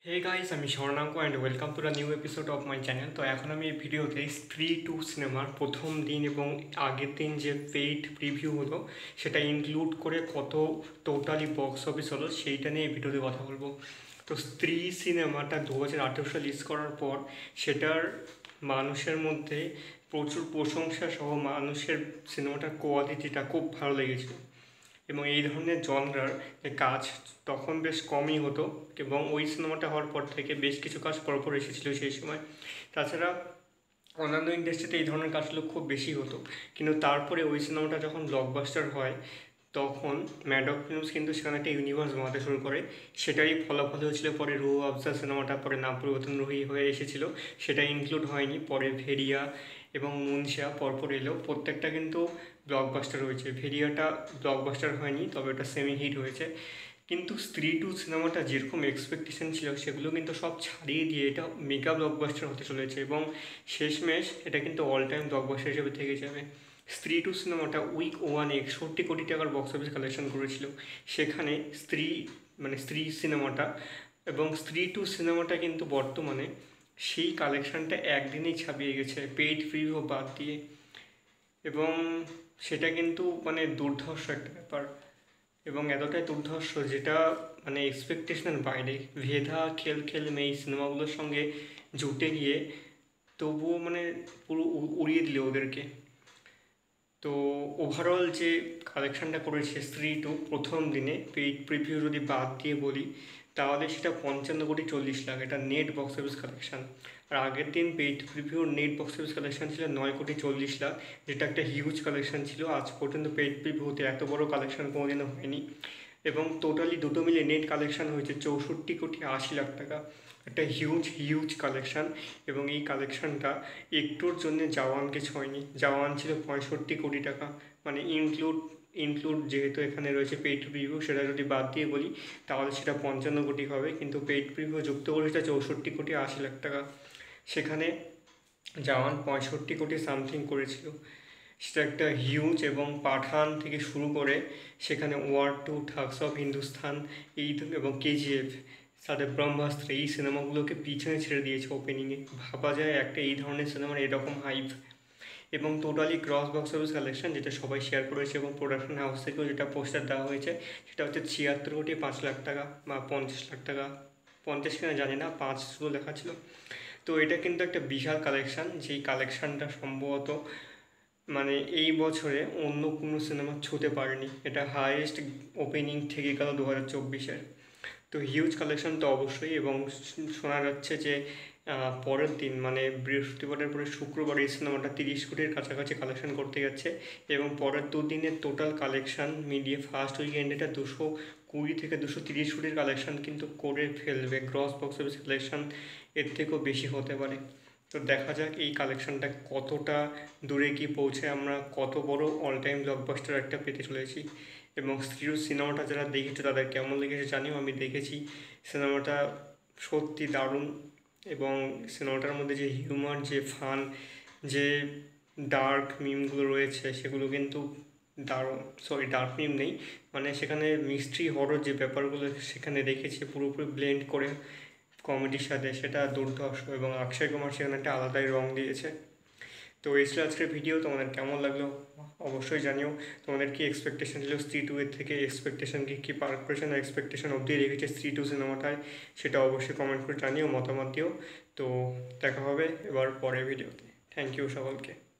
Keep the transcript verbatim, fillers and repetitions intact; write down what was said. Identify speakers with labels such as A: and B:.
A: হে guys, আমি Swarnank and welcome to the new episode of my channel. তো এখন আমি এই ভিডিওতে স্ত্রী টু সিনেমার প্রথম দিন এবং আগের দিন যে পেইড প্রিভিউ হলো সেটা ইনক্লুড করে কত টোটালি বক্স অফিস হলো সেইটা নিয়ে এই ভিডিওতে কথা বলবো। তো স্ত্রী সিনেমাটা দু হাজার আঠেরো সালে রিলিজ করার পর সেটার মানুষের মধ্যে প্রচুর প্রশংসা সহ মানুষের সিনেমাটার কোয়ালিটিটা খুব ভালো লেগেছিল এবং এই ধরনের জনরার যে কাজ তখন বেশ কমই হতো এবং ওই সিনেমাটা হওয়ার পর থেকে বেশ কিছু কাজ পরপর এসেছিলো সেই সময়। তাছাড়া অন্যান্য ইন্ডাস্ট্রিতে এই ধরনের কাজগুলো খুব বেশি হতো, কিন্তু তারপরে ওই সিনেমাটা যখন ব্লকবাস্টার হয় তখন ম্যাডক ফিল্মস কিন্তু সেখানে একটা ইউনিভার্স বানাতে শুরু করে। সেটারই ফলাফল হয়েছিল পরে রুহ আফজা সিনেমাটা পরে নাম পরিবর্তন রুহি হয়ে এসেছিলো, সেটা ইনক্লুড হয়নি। পরে ভেরিয়া এবং মুনশা পরপর এলেও প্রত্যেকটা কিন্তু ব্লকবাস্টার হয়েছে। ভেরিয়াটা ব্লকবাস্টার হয়নি, তবে এটা সেমি হিট হয়েছে। কিন্তু স্ত্রী টু সিনেমাটা যেরকম এক্সপেকটেশন ছিল সেগুলো কিন্তু সব ছাড়িয়ে দিয়ে এটা মেগা ব্লকবাস্টার হতে চলেছে এবং শেষমেশ এটা কিন্তু অল টাইম ব্লকবাস্টার হিসেবে থেকে যাবে। স্ত্রী টু সিনেমাটা উইক ওয়ানে একষট্টি কোটি টাকার বক্স অফিস কালেকশন করেছিল। সেখানে স্ত্রী মানে স্ত্রী সিনেমাটা এবং স্ত্রী টু সিনেমাটা কিন্তু বর্তমানে সেই কালেকশানটা একদিনেই ছাপিয়ে গেছে পেইড প্রিভিউ বাদ দিয়ে, এবং সেটা কিন্তু মানে দুর্ধর্ষ একটা ব্যাপার এবং এতটাই দুর্ধর্ষ যেটা মানে এক্সপেকটেশনের বাইরে। ভেদা, খেল খেল মেয়ে এই সিনেমাগুলোর সঙ্গে জুটে গিয়ে তবুও মানে পুরো উড়িয়ে দিলে ওদেরকে। তো ওভারঅল যে কালেকশানটা করেছে স্ত্রী টু প্রথম দিনে পেইড প্রিভিউ যদি বাদ দিয়ে বলি তাহলে সেটা পঞ্চান্ন কোটি চল্লিশ লাখ, এটা নেট বক্স অফিস কালেকশান। আর আগের দিন পেইড প্রিভিউর নেট বক্স অফিস কালেকশান ছিল নয় কোটি চল্লিশ লাখ, যেটা একটা হিউজ কালেকশান ছিল। আজ পর্যন্ত পেইড প্রিভিউতে এত বড় কালেকশান কোনোদিনও হয়নি এবং টোটালি দুটো মিলে নেট কালেকশান হয়েছে চৌষট্টি কোটি আশি লাখ টাকা, একটা হিউজ হিউজ কালেকশান। এবং এই কালেকশানটা একটুর জন্য জওয়ানকে ছোঁয়নি। জওয়ান ছিল পঁয়ষট্টি কোটি টাকা, মানে ইনক্লুড ইনক্লুড যেহেতু এখানে রয়েছে পেইড প্রিভিউ সেটা যদি বাদ দিয়ে বলি তাহলে সেটা পঞ্চান্ন কোটি হবে, কিন্তু পেইড প্রিভিউ যুক্ত করে সেটা চৌষট্টি কোটি আশি লাখ টাকা। সেখানে জওয়ান পঁয়ষট্টি কোটি সামথিং করেছিল, সেটা একটা হিউজ। এবং পাঠান থেকে শুরু করে সেখানে war two, thugs of Hindustan এই এবং কেজিএফ, সাথে ব্রহ্মাস্ত্র, এই সিনেমাগুলোকে পিছনে ছেড়ে দিয়েছে ওপেনিংয়ে। ভাবা যায় একটা এই ধরনের সিনেমার এরকম হাইপ। এবং totally cross box office collection যেটা সবাই শেয়ার করেছে এবং প্রোডাকশন হাউস থেকেও যেটা পোস্টার দেওয়া হয়েছে সেটা হচ্ছে ছিয়াত্তর কোটি পাঁচ লাখ টাকা বা পঞ্চাশ লাখ টাকা, পঞ্চাশ কিনা জানি না, পাঁচ শুধু লেখা ছিল। তো এটা কিন্তু একটা বিশাল কালেকশান, যেই কালেকশানটা সম্ভবত মানে এই বছরে অন্য কোনো সিনেমা ছুঁতে পারেনি। এটা হাইয়েস্ট ওপেনিং থেকে গেল দু হাজার চব্বিশের। তো হিউজ কালেকশন তো অবশ্যই। এবং শোনা যাচ্ছে যে পরের দিন মানে বৃহস্পতিবারের পরে শুক্রবার এই সিনেমাটা তিরিশ কোটির কাছাকাছি কালেকশন করতে যাচ্ছে এবং পরের দুদিনের টোটাল কালেকশান মিলিয়ে ফার্স্ট উইকেন্ড এটা দুশো কুড়ি থেকে দুশো তিরিশ কোটির কালেকশান কিন্তু করে ফেলবে। গ্রস বক্স অফিস কালেকশান এর থেকেও বেশি হতে পারে। তো দেখা যাক এই কালেকশানটা কতটা দূরে গিয়ে পৌঁছে, আমরা কত বড় অল টাইম ব্লকবাস্টার একটা পেতে চলেছি। এবং স্ত্রী সিনেমাটা যারা দেখেছে তাদের কেমন লেগেছে জানিও। আমি দেখেছি, সিনেমাটা সত্যি দারুণ এবং সিনেমাটার মধ্যে যে হিউমার, যে ফান, যে ডার্ক মিমগুলো রয়েছে সেগুলো কিন্তু দারুণ। সরি, ডার্ক মিম নেই, মানে সেখানে মিস্ট্রি হরর যে ব্যাপারগুলো সেখানে রেখেছে পুরোপুরি ব্লেন্ড করে কমেডির সাথে, সেটা দুর্ধর্ষ। এবং অক্ষয় কুমার সেখানে একটা আলাদাই রং দিয়েছে। তো এই ছিল আজকের ভিডিও, তোমাদের কেমন লাগলো অবশ্যই জানিও। তোমাদের কি এক্সপেকটেশন ছিল স্ত্রী টু এর থেকে, এক্সপেকটেশন কি কী পার করেছে না এক্সপেকটেশন অবধি রেখেছে স্ত্রী টু সিনেমাটায়, সেটা অবশ্যই কমেন্ট করে জানিও, মতামত দিও। তো দেখা হবে এবার পরের ভিডিওতে। থ্যাংক ইউ সকলকে।